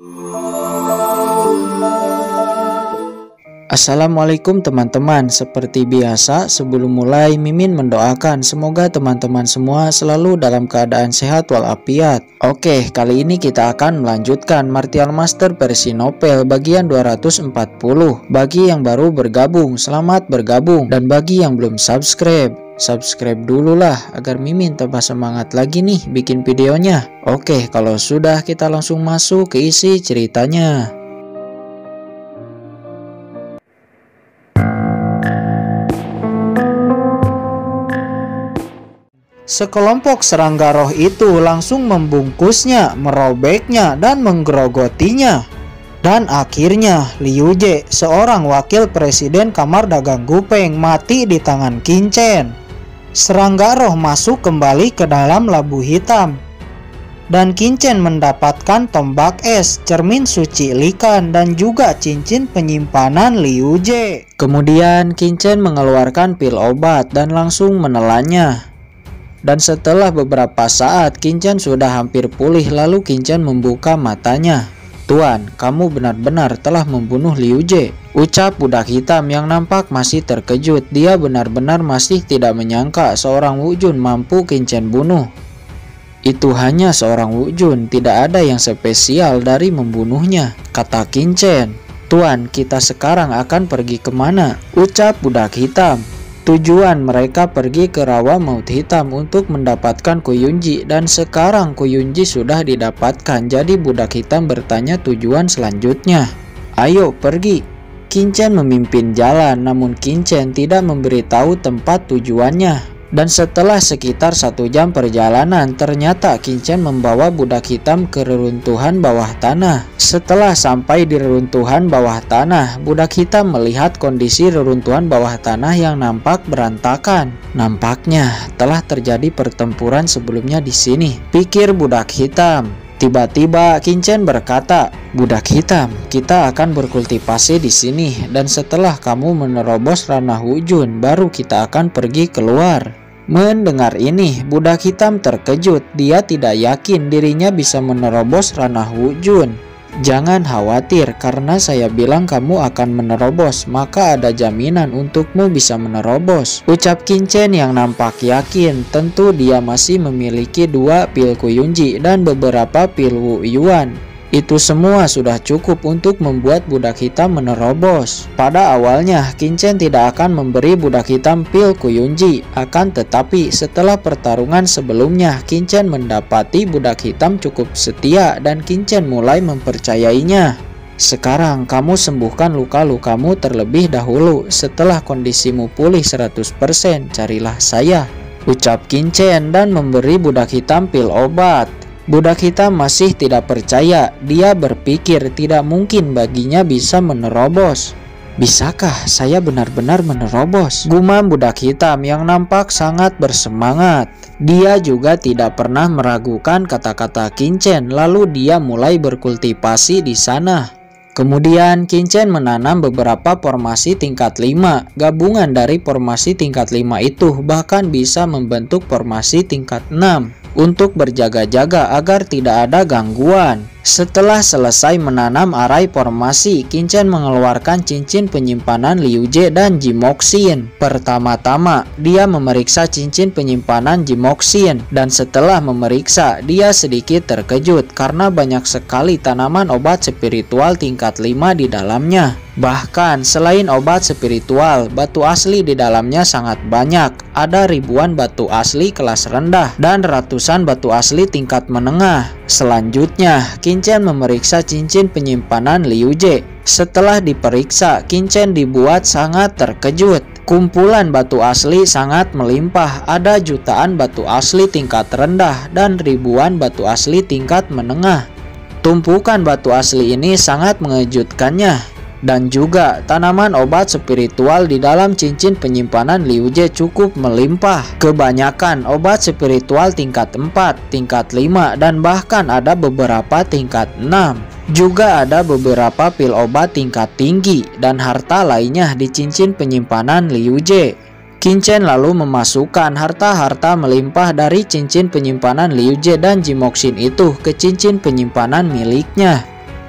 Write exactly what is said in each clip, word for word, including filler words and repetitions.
Assalamualaikum teman-teman. Seperti biasa, sebelum mulai Mimin mendoakan semoga teman-teman semua selalu dalam keadaan sehat walafiat. Oke, kali ini kita akan melanjutkan Martial Master versi novel bagian dua ratus empat puluh. Bagi yang baru bergabung, selamat bergabung. Dan bagi yang belum subscribe, subscribe dulu lah agar Mimin tambah semangat lagi nih bikin videonya. Oke, kalau sudah kita langsung masuk ke isi ceritanya. Sekelompok serangga roh itu langsung membungkusnya, merobeknya, dan menggerogotinya. Dan akhirnya Liu Je, seorang wakil presiden Kamar Dagang Gupeng, mati di tangan Qingchen. Serangga roh masuk kembali ke dalam labu hitam. Dan Qingchen mendapatkan tombak es, cermin suci Likan, dan juga cincin penyimpanan Liu Je. Kemudian Qingchen mengeluarkan pil obat dan langsung menelannya. Dan setelah beberapa saat Qingchen sudah hampir pulih, lalu Qingchen membuka matanya. "Tuan, kamu benar-benar telah membunuh Liu Je," ucap budak hitam yang nampak masih terkejut. Dia benar-benar masih tidak menyangka seorang Wu Jun mampu Qingchen bunuh. "Itu hanya seorang Wu Jun, tidak ada yang spesial dari membunuhnya," kata Qingchen. "Tuan, kita sekarang akan pergi kemana?" ucap budak hitam. Tujuan mereka pergi ke Rawa Maut Hitam untuk mendapatkan Kuyunji, dan sekarang Kuyunji sudah didapatkan. Jadi budak hitam bertanya tujuan selanjutnya. "Ayo pergi." Qingchen memimpin jalan, namun Qingchen tidak memberitahu tempat tujuannya. Dan setelah sekitar satu jam perjalanan, ternyata Qingchen membawa budak hitam ke reruntuhan bawah tanah. Setelah sampai di reruntuhan bawah tanah, budak hitam melihat kondisi reruntuhan bawah tanah yang nampak berantakan. Nampaknya telah terjadi pertempuran sebelumnya di sini, pikir budak hitam. Tiba-tiba Qingchen berkata, "Budak hitam, kita akan berkultivasi di sini, dan setelah kamu menerobos ranah Wu Jun, baru kita akan pergi keluar." Mendengar ini, budak hitam terkejut. Dia tidak yakin dirinya bisa menerobos ranah Wu Jun. "Jangan khawatir, karena saya bilang kamu akan menerobos, maka ada jaminan untukmu bisa menerobos," ucap Qingchen yang nampak yakin. Tentu dia masih memiliki dua pil Kuyunji dan beberapa pil Wu Yuan. Itu semua sudah cukup untuk membuat budak hitam menerobos. Pada awalnya Qingchen tidak akan memberi budak hitam pil Kuyunji, akan tetapi setelah pertarungan sebelumnya Qingchen mendapati budak hitam cukup setia dan Qingchen mulai mempercayainya. "Sekarang kamu sembuhkan luka-lukamu terlebih dahulu. Setelah kondisimu pulih seratus persen, carilah saya," ucap Qingchen dan memberi budak hitam pil obat. Budak hitam masih tidak percaya. Dia berpikir tidak mungkin baginya bisa menerobos. "Bisakah saya benar-benar menerobos?" gumam budak hitam yang nampak sangat bersemangat. Dia juga tidak pernah meragukan kata-kata Qingchen, lalu dia mulai berkultivasi di sana. Kemudian Qingchen menanam beberapa formasi tingkat lima. Gabungan dari formasi tingkat lima itu bahkan bisa membentuk formasi tingkat enam untuk berjaga-jaga agar tidak ada gangguan. Setelah selesai menanam arai formasi, Qingchen mengeluarkan cincin penyimpanan Liu Je dan Jimoxin. Pertama-tama, dia memeriksa cincin penyimpanan Jimoxin, dan setelah memeriksa, dia sedikit terkejut karena banyak sekali tanaman obat spiritual tingkat lima di dalamnya. Bahkan selain obat spiritual, batu asli di dalamnya sangat banyak. Ada ribuan batu asli kelas rendah dan ratusan batu asli tingkat menengah. Selanjutnya, Qingchen memeriksa cincin penyimpanan Liu Je. Setelah diperiksa, Qingchen dibuat sangat terkejut. Kumpulan batu asli sangat melimpah. Ada jutaan batu asli tingkat rendah dan ribuan batu asli tingkat menengah. Tumpukan batu asli ini sangat mengejutkannya. Dan juga tanaman obat spiritual di dalam cincin penyimpanan Liu Je cukup melimpah. Kebanyakan obat spiritual tingkat empat, tingkat lima, dan bahkan ada beberapa tingkat enam. Juga ada beberapa pil obat tingkat tinggi dan harta lainnya di cincin penyimpanan Liu Je. Qingchen lalu memasukkan harta-harta melimpah dari cincin penyimpanan Liu Je dan Jimoxin itu ke cincin penyimpanan miliknya.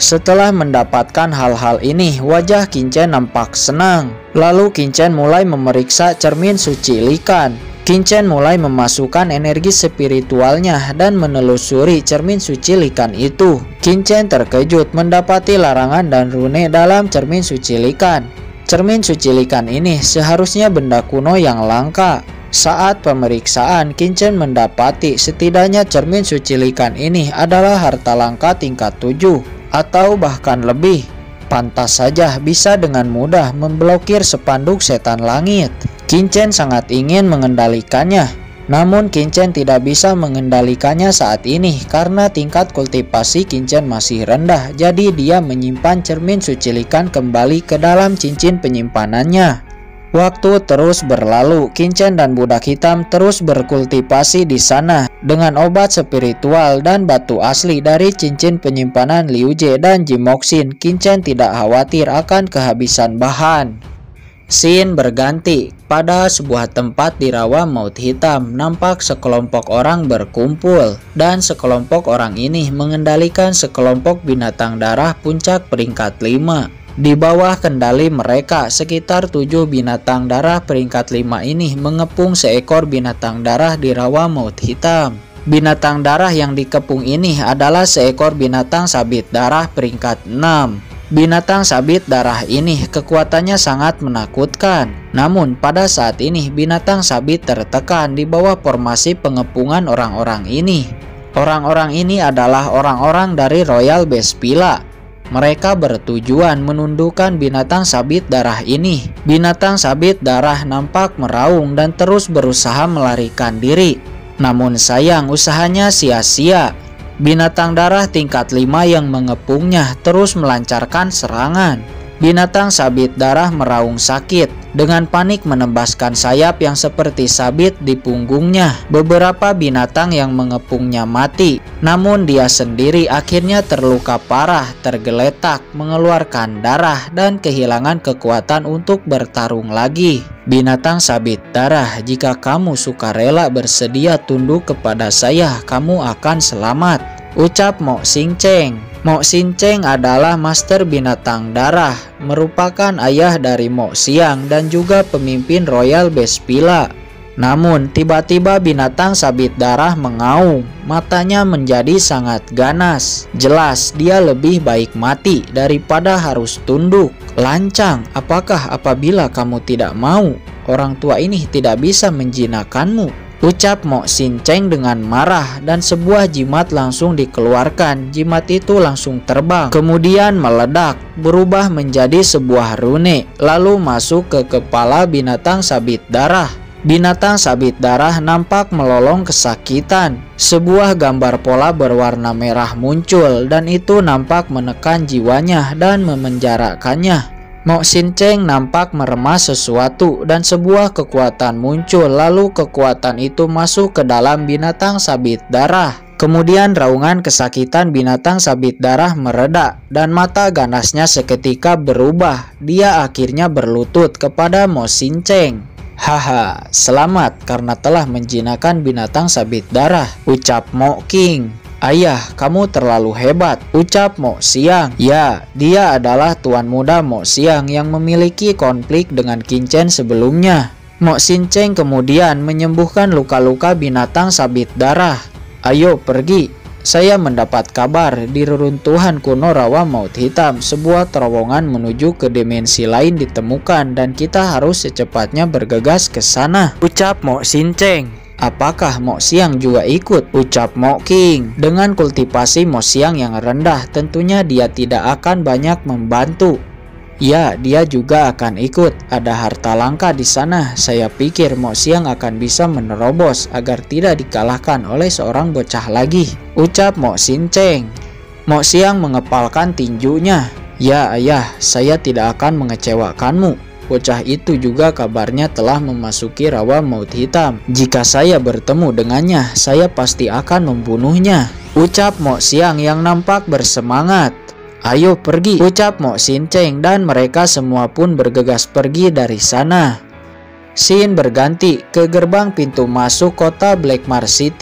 Setelah mendapatkan hal-hal ini, wajah Qinchen nampak senang. Lalu Qinchen mulai memeriksa cermin suci Likan. Qinchen mulai memasukkan energi spiritualnya dan menelusuri cermin suci Likan itu. Qinchen terkejut mendapati larangan dan rune dalam cermin suci Likan. Cermin suci Likan ini seharusnya benda kuno yang langka. Saat pemeriksaan, Qinchen mendapati setidaknya cermin suci Likan ini adalah harta langka tingkat tujuh. Atau bahkan lebih. Pantas saja bisa dengan mudah memblokir spanduk setan langit. Qinchen sangat ingin mengendalikannya. Namun Qinchen tidak bisa mengendalikannya saat ini karena tingkat kultivasi Qinchen masih rendah. Jadi dia menyimpan cermin suci Likan kembali ke dalam cincin penyimpanannya. Waktu terus berlalu, Qinchen dan budak hitam terus berkultivasi di sana dengan obat spiritual dan batu asli dari cincin penyimpanan Liu Jie dan Jimoxin. Qinchen tidak khawatir akan kehabisan bahan. Scene berganti. Pada sebuah tempat di rawa maut hitam, nampak sekelompok orang berkumpul dan sekelompok orang ini mengendalikan sekelompok binatang darah puncak peringkat lima. Di bawah kendali mereka, sekitar tujuh binatang darah peringkat lima ini mengepung seekor binatang darah di rawa maut hitam. Binatang darah yang dikepung ini adalah seekor binatang sabit darah peringkat enam. Binatang sabit darah ini kekuatannya sangat menakutkan. Namun pada saat ini binatang sabit tertekan di bawah formasi pengepungan orang-orang ini. Orang-orang ini adalah orang-orang dari Royal Bespila. Mereka bertujuan menundukkan binatang sabit darah ini. Binatang sabit darah nampak meraung dan terus berusaha melarikan diri. Namun sayang, usahanya sia-sia. Binatang darah tingkat lima yang mengepungnya terus melancarkan serangan. Binatang sabit darah meraung sakit. Dengan panik menembaskan sayap yang seperti sabit di punggungnya. Beberapa binatang yang mengepungnya mati. Namun dia sendiri akhirnya terluka parah, tergeletak, mengeluarkan darah dan kehilangan kekuatan untuk bertarung lagi. Binatang sabit darah, jika kamu sukarela bersedia tunduk kepada saya, kamu akan selamat, ucap Mo Xingcheng. Mo Xingcheng adalah master binatang darah, merupakan ayah dari Mo Xiang dan juga pemimpin Royal Bespila. Namun tiba-tiba binatang sabit darah mengaum, matanya menjadi sangat ganas. Jelas dia lebih baik mati daripada harus tunduk. Lancang, apakah apabila kamu tidak mau, orang tua ini tidak bisa menjinakkanmu? Ucap Mo Xingcheng dengan marah dan sebuah jimat langsung dikeluarkan. Jimat itu langsung terbang, kemudian meledak, berubah menjadi sebuah rune, lalu masuk ke kepala binatang sabit darah. Binatang sabit darah nampak melolong kesakitan. Sebuah gambar pola berwarna merah muncul dan itu nampak menekan jiwanya dan memenjarakannya. Mo Xingcheng nampak meremas sesuatu dan sebuah kekuatan muncul, lalu kekuatan itu masuk ke dalam binatang sabit darah. Kemudian raungan kesakitan binatang sabit darah mereda dan mata ganasnya seketika berubah. Dia akhirnya berlutut kepada Mo Xingcheng. Haha, selamat karena telah menjinakkan binatang sabit darah, ucap Mo King. Ayah, kamu terlalu hebat, ucap Mo Xiang. Ya, dia adalah tuan muda Mo Xiang yang memiliki konflik dengan Qinchen sebelumnya. Mo Xingcheng kemudian menyembuhkan luka-luka binatang sabit darah. Ayo pergi. Saya mendapat kabar di reruntuhan kuno rawa maut hitam sebuah terowongan menuju ke dimensi lain ditemukan dan kita harus secepatnya bergegas ke sana, ucap Mo Xingcheng. Apakah Mo Xiang juga ikut? Ucap Mo King. Dengan kultivasi Mo Xiang yang rendah, tentunya dia tidak akan banyak membantu. Ya, dia juga akan ikut. Ada harta langka di sana. Saya pikir Mo Xiang akan bisa menerobos agar tidak dikalahkan oleh seorang bocah lagi, ucap Mo Xingcheng. Mo Xiang mengepalkan tinjunya. Ya ayah, saya tidak akan mengecewakanmu. Bocah itu juga kabarnya telah memasuki rawa maut hitam. Jika saya bertemu dengannya, saya pasti akan membunuhnya, ucap Mo Xiang yang nampak bersemangat. Ayo pergi, ucap Mo Xingcheng dan mereka semua pun bergegas pergi dari sana. Scene berganti ke gerbang pintu masuk kota Blackmar City.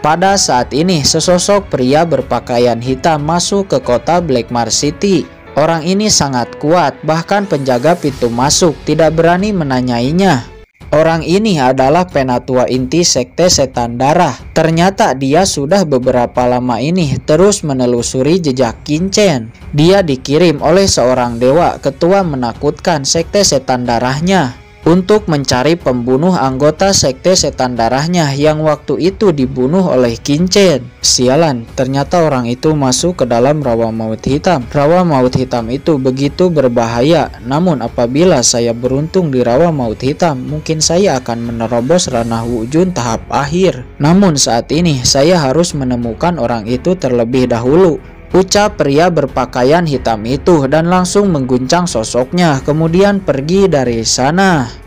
Pada saat ini, sesosok pria berpakaian hitam masuk ke kota Blackmar City. Orang ini sangat kuat, bahkan penjaga pintu masuk tidak berani menanyainya. Orang ini adalah penatua inti sekte setan darah. Ternyata dia sudah beberapa lama ini terus menelusuri jejak Qinchen. Dia dikirim oleh seorang dewa ketua menakutkan sekte setan darahnya untuk mencari pembunuh anggota sekte setan darahnya yang waktu itu dibunuh oleh Qinchen. Sialan, ternyata orang itu masuk ke dalam rawa maut hitam. Rawa maut hitam itu begitu berbahaya, namun apabila saya beruntung di rawa maut hitam, mungkin saya akan menerobos ranah wujud tahap akhir. Namun saat ini saya harus menemukan orang itu terlebih dahulu, ucap pria berpakaian hitam itu dan langsung mengguncang sosoknya, kemudian pergi dari sana.